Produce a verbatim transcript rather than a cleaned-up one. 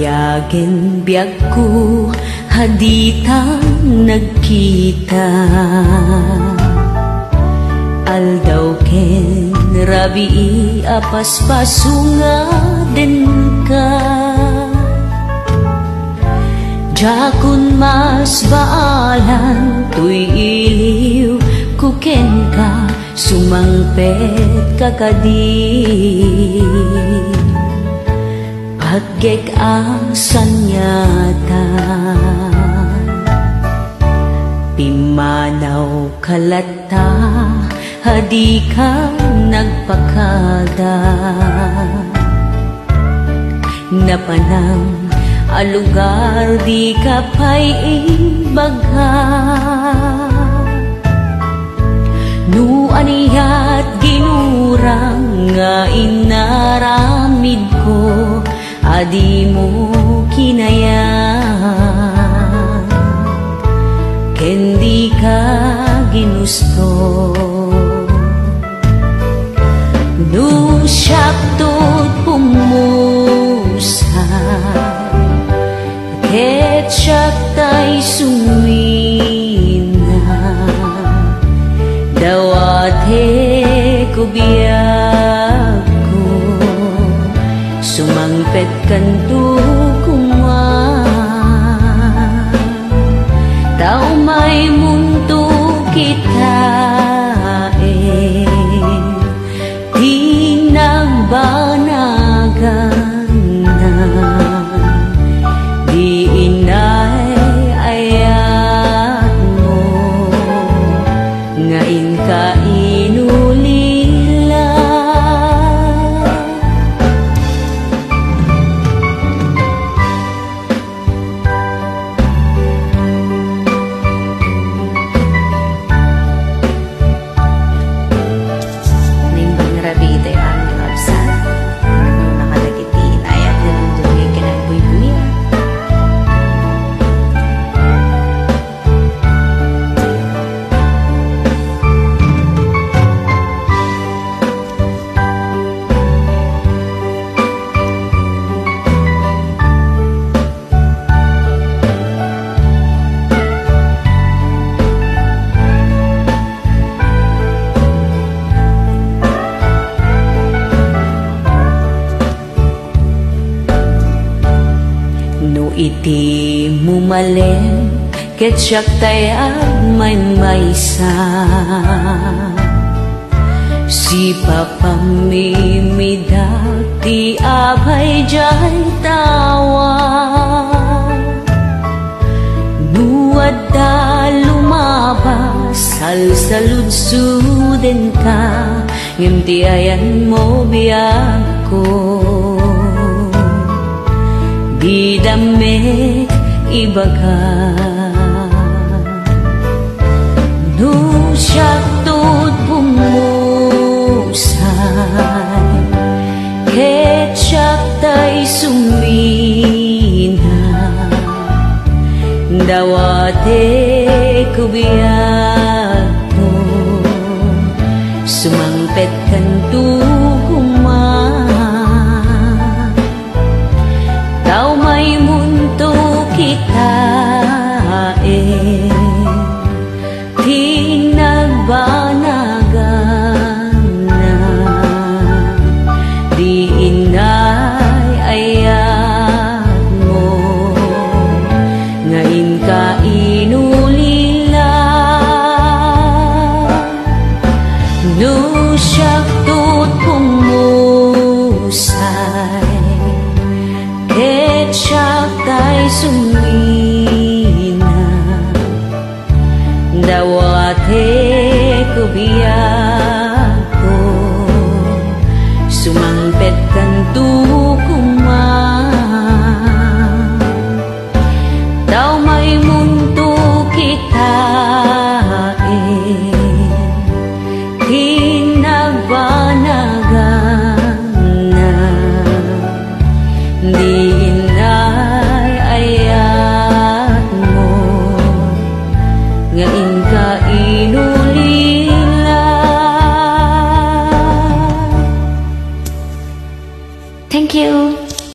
Bayagin biyag ko haditang nagkita. Aldaw ken rabii apas pasunga din ka. Jakun mas baalan tuy iliw kuken ka sumangpet kakadi. Paggek ang sanyata pimanaw kalata hadi ka nagpakada. Napanang alugar di ka pa'y bagha. Nu aniyat ginurang nga inaramid ko adi mo kinaya. Ken di ka ginusto. Nu syaptot pumusa ket syak tay sumina. Dawat he ko biyak ko sumangpet kanto kuma. Tao may mundo kita eh di nagbanagan na. Di inay ayat mo ngayon ka inulila. Nimbang rabite ang labsan nung nakalagitin ayat na nandungay ka ng buy-buya. No iti mumalem ket syak tayag may maysa. Si papamimidak ti abay jay tawa. Nuad da lumabas salsaludsuden ka ngem ti ayan mo biyak ko. Di damit ibaga nu syak tot pumusay ket syak tay sumina. Dawate ko biyak ko sumangpet kanto kuma. Tao may mundo kita eh di nagbanagan na. Di inay ayat mo ngayon ka inulila. No syak tot pumusay ket syak tay sumina. Dawate ko biyak ko sumangpet kanto kuma. Tao may mundo kita eh di nagbanagan na. Di